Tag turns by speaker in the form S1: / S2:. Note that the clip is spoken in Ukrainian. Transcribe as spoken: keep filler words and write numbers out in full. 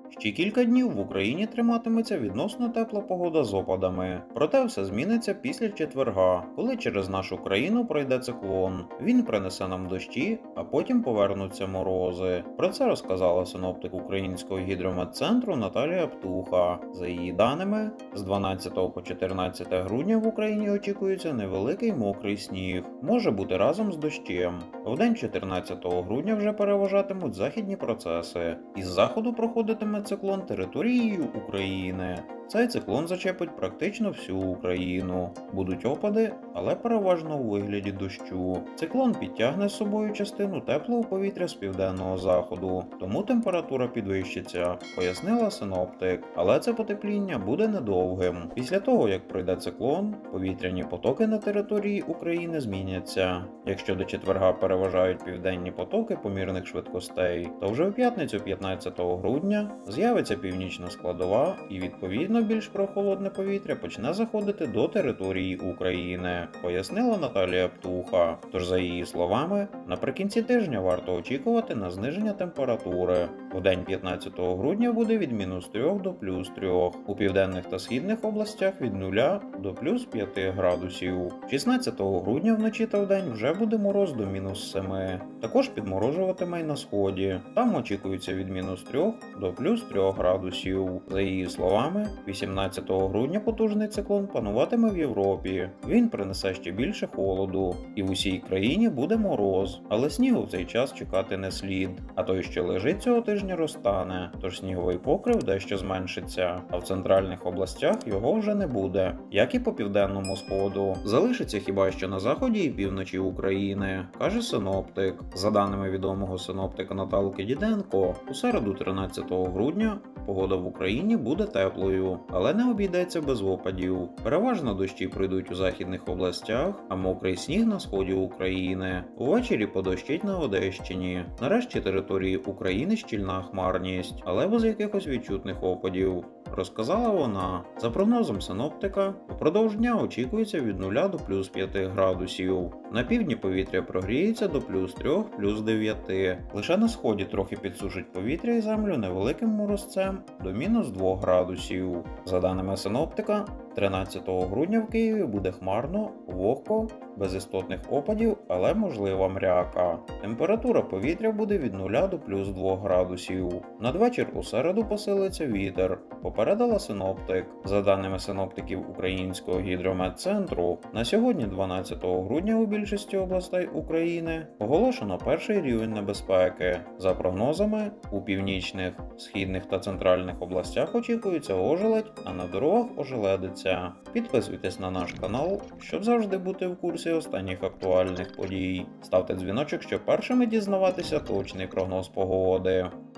S1: Ще кілька днів в Україні триматиметься відносно тепла погода з опадами. Проте все зміниться після четверга, коли через нашу країну пройде циклон. Він принесе нам дощі, а потім повернуться морози. Про це розказала синоптик Українського гідрометцентру Наталія Птуха. За її даними, з дванадцятого по чотирнадцяте грудня в Україні очікується невеликий мокрий сніг. Може бути разом з дощем. Вдень чотирнадцятого грудня вже переважатимуть західні процеси. Із заходу проходитиме циклон територією України. Цей циклон зачепить практично всю Україну. Будуть опади, але переважно у вигляді дощу. Циклон підтягне з собою частину теплого повітря з південного заходу, тому температура підвищиться, пояснила синоптик. Але це потепління буде недовгим. Після того, як пройде циклон, повітряні потоки на території України зміняться. Якщо до четверга переважають південні потоки помірних швидкостей, то вже в п'ятницю п'ятнадцятого грудня з'явиться північна складова і відповідно більш прохолодне повітря почне заходити до території України, пояснила Наталія Птуха. Тож, за її словами, наприкінці тижня варто очікувати на зниження температури. В день п'ятнадцятого грудня буде від мінус трьох до плюс трьох, у південних та східних областях від нуля до плюс п'яти градусів. шістнадцятого грудня вночі та вдень вже буде мороз до мінус семи. Також підморожуватиме й на сході. Там очікується від мінус трьох до плюс трьох градусів. За її словами, вісімнадцятого грудня потужний циклон пануватиме в Європі. Він принесе ще більше холоду, і в усій країні буде мороз, але снігу в цей час чекати не слід. А той, що лежить цього тижня, розтане, тож сніговий покрив дещо зменшиться, а в центральних областях його вже не буде, як і по південному сходу. Залишиться хіба що на заході і півночі України, каже синоптик. За даними відомого синоптика Наталки Діденко, у середу тринадцятого грудня погода в Україні буде теплою, але не обійдеться без опадів. Переважно дощі пройдуть у західних областях, а мокрий сніг на сході України. Увечері подощить на Одещині. Нарешті території України щільна хмарність, але без якихось відчутних опадів, розказала вона. За прогнозом синоптика, упродовж дня очікується від нуля до плюс п'яти градусів. На півдні повітря прогріється до плюс трьох - плюс дев'яти. Лише на сході трохи підсушить повітря і землю невеликим морозцем до мінус двох градусів. За даними синоптика, тринадцятого грудня в Києві буде хмарно, вогко, без істотних опадів, але можлива мряка. Температура повітря буде від нуля до плюс двох градусів. Надвечір у середу посилиться вітер, попередила синоптик. За даними синоптиків Українського гідрометцентру, на сьогодні, дванадцятого грудня, у більшості областей України оголошено перший рівень небезпеки. За прогнозами, у північних, східних та центральних областях очікується ожеледь, а на дорогах ожеледиться. Підписуйтесь на наш канал, щоб завжди бути в курсі останніх актуальних подій. Ставте дзвіночок, щоб першими дізнаватися точний прогноз погоди.